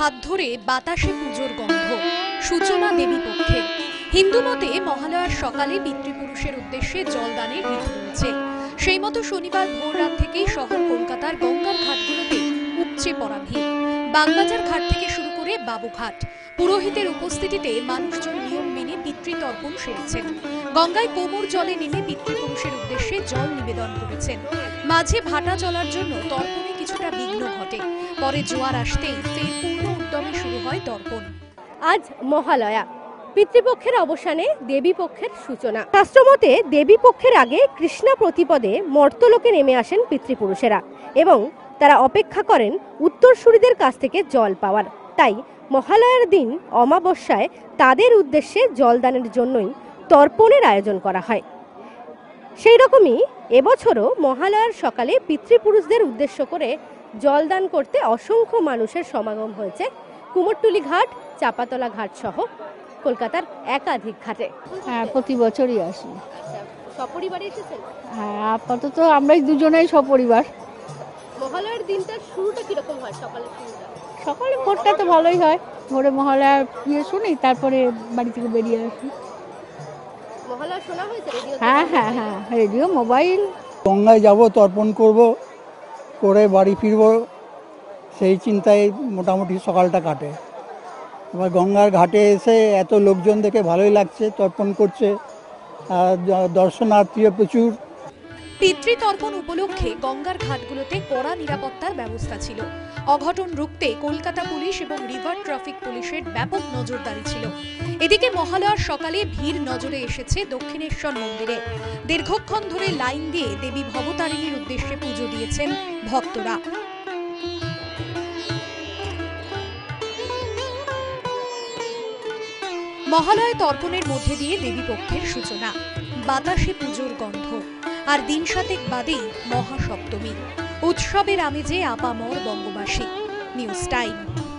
হাত ধরে বাতাসে পুজোর গন্ধ, সূচনা দেবী পক্ষের। হিন্দু মতে মহালয়ার সকালে পিতৃপুরুষের উদ্দেশ্যে জলদানের রীতি রয়েছে। সেই মতো শনিবার ভোর রাত থেকেই শহর কলকাতার গঙ্গার ঘাটগুলোতে উপচে পড়া ভিড়। বাগবাজার ঘাট থেকে শুরু করে বাবুঘাট, পুরোহিতের উপস্থিতিতে মানুষজন নিয়ম মেনে পিতৃতর্পণ সেরেছেন। গঙ্গায় কোমর জলে নেমে পিতৃপুরুষের উদ্দেশ্যে জল নিবেদন করেছেন। মাঝে ভাটা চলার জন্য তর্পণে কিছুটা বিঘ্ন ঘটে, পরে জোয়ার আসতেই ফের পূর্ণ উদ্যমে শুরু হয় তর্পণ। আজ মহালয়া, পিতৃপক্ষের অবসানে দেবী পক্ষের সূচনা। শাস্ত্রমতে দেবী পক্ষের আগে কৃষ্ণা প্রতিপদে মর্তলোকে নেমে আসেন পিতৃপুরুষেরা এবং তারা অপেক্ষা করেন উত্তরসূরিদের কাছ থেকে জল পাওয়ার। তাই মহালয়ার দিন অমাবস্যায় তাদের উদ্দেশ্যে জলদানের জন্যই তর্পণের আয়োজন করা হয়। সেই রকমই এবছরও মহালয়ার সকালে পিতৃপুরুষদের উদ্দেশ্য করে জলদান করতে অসংখ্য মানুষের সমাগম হয়েছে কুমোরটুলি ঘাট, চাপাতলা ঘাট সহ কলকাতার একাধিক ঘাটে। হ্যাঁ, প্রতি বছরই আসি। সপরিবারে এসেছেন? হ্যাঁ, আপাতত আমরাই দুজনেই সপরিবার। মহালয়ার দিনটার শুরুটা কিরকম হয়? সকালে ভোরটা তো ভালোই হয়, ভোরে মহালয়ার শুনি, তারপরে বাড়ি থেকে বেরিয়ে আসি। মহালয়া শোনা হয়েছে রেডিও? হ্যাঁ হ্যাঁ হ্যাঁ, রেডিও, মোবাইল। গঙ্গায় যাব, তর্পণ করব, করে বাড়ি ফিরব, সেই চিন্তায় মোটামুটি সকালটা কাটে। এবার গঙ্গার ঘাটে এসে এত লোকজন দেখে ভালোই লাগছে, তর্পণ করছে, দর্শনার্থীও প্রচুর। পিতৃতর্পণ উপলক্ষে গঙ্গার ঘাটগুলোতে কড়া নিরাপত্তার ব্যবস্থা ছিল। অঘটন রুখতে কলকাতা পুলিশ এবং রিভার ট্রাফিক পুলিশের ব্যাপক নজরদারি ছিল। এদিকে মহালয়ার সকালে ভিড় নজরে এসেছে দক্ষিণেশ্বর মন্দিরে। দীর্ঘক্ষণ ধরে লাইন দিয়ে দেবী ভবতারিণীর উদ্দেশ্যে পুজো দিয়েছেন ভক্তরা। মহালয়া তর্পণের মধ্যে দিয়ে দেবী পক্ষের সূচনা, বাতাসে পুজোর গন্ধ, আর দিন সাতেক বাদেই মহাসপ্তমী। উৎসবের আমেজে আপামর বঙ্গবাসী। News time.